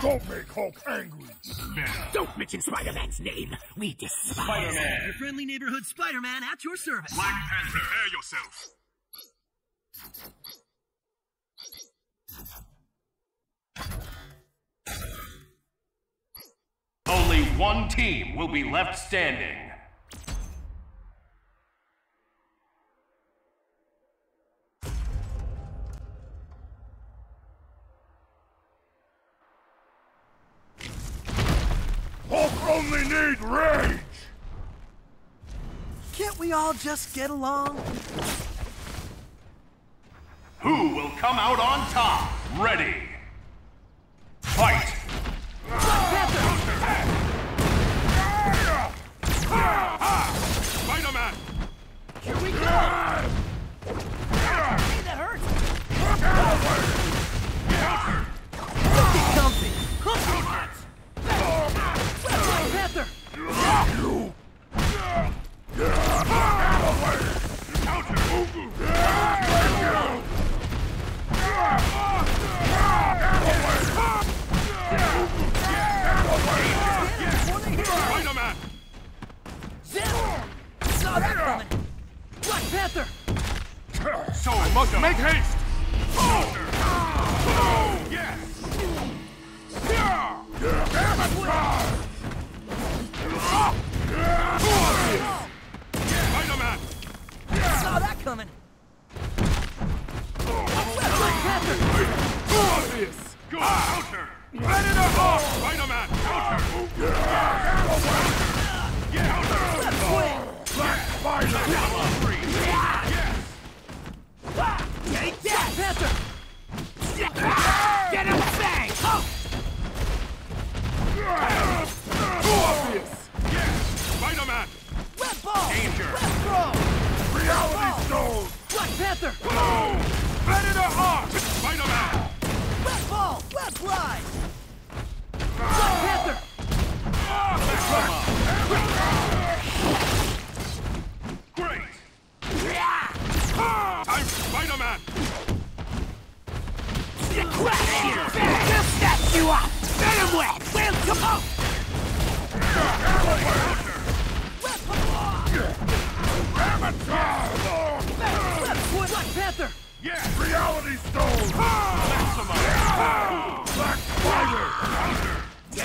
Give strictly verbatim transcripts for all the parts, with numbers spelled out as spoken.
Don't make Hulk angry. Venom. Don't mention Spider-Man's name. We despise Spider-Man. Your friendly neighborhood Spider-Man at your service. Black Panther. Prepare yourself. Only one team will be left standing. Hulk only need rage! Can't we all just get along? Who will come out on top? Ready. Fight! Spider-Man! Here we go! Hey, that hurts! Get comfy! Counter! Panther! You! Spider-Man! Saw that coming! Black Panther! So I must make haste! Oh! Yes! Spider-Man! Saw that coming! Black Panther! Obvious! Good counter! Predator off! Spider-Man! Counter! Yeah! Counter! Left swing! Black Spider! Double free! Yes! Take that! Panther! Get him bang! Obvious! Yes! Spider-Man! Red ball! Danger! Red throw! Reality Stone! Black Panther! Boom! Predator off! Spider-Man! Red ball! Red fly! Black Panther! Great! Time for Spider-Man! Crash you! We'll snatch you up! Venom web! We'll come out! Left foot! Black Panther! Yes! Reality Stone! Maximum! Black Spider!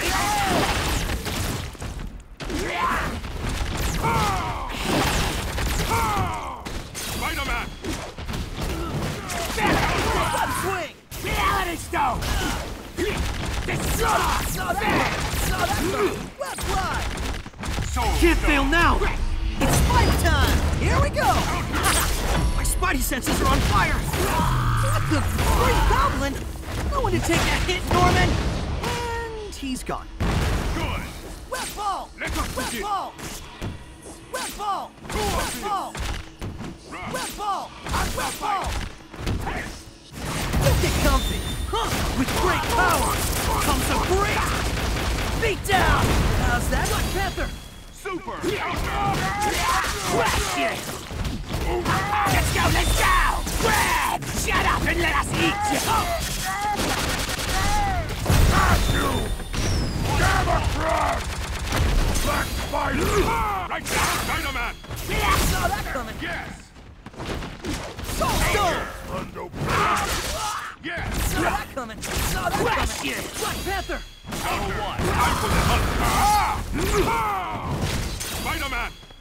Spider-Man! Left swing! Reality Stone! Destroy! Saw that! Saw that! Left fly! Soul Can't Stone. fail now! It's fight time! Here we go! My spidey senses are on fire! What the free goblin? No one to take that hit, Norman! And he's gone. Good! Red ball! Let us Red begin. ball! Red ball! Red ball! Red ball! Red ball! Don't get comfy! Huh? With great power comes a great beat down! How's that? Black Panther! Super! Crash you! Let's go, let's go! Grab! Shut up and let us eat you! Got you! Gamma Crush! Black Spider! Right down, Spider-Man! Saw that coming! Yes! Soul Stone! Mundo Yes! Saw that coming! Saw that Crash coming! you! Black Panther! Number one! Time for the hunt! Ah! Spider-Man!